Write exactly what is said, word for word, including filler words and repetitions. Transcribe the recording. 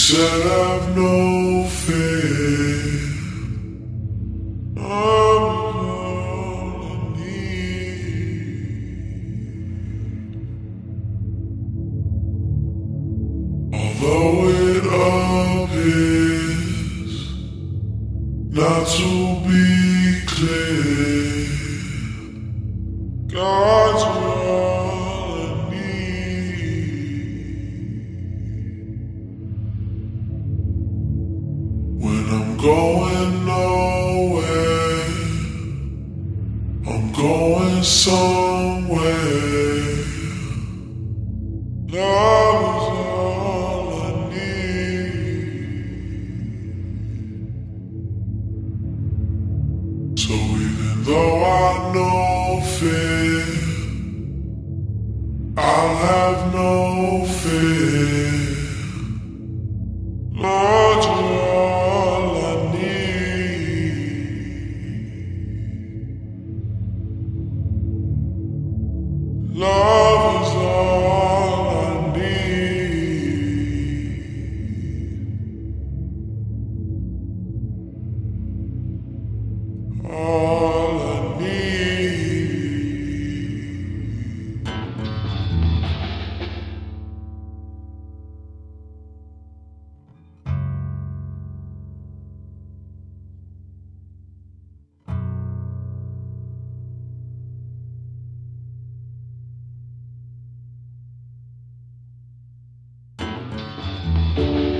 said I've no fear. I'm all I need. Although it appears not to be clear, God's all I need. When I'm going nowhere, I'm going somewhere. Love is all I need. So even though I know fear, I'll have no fear. Lord, you're all I need. Love is all I need. All I need. Thank you.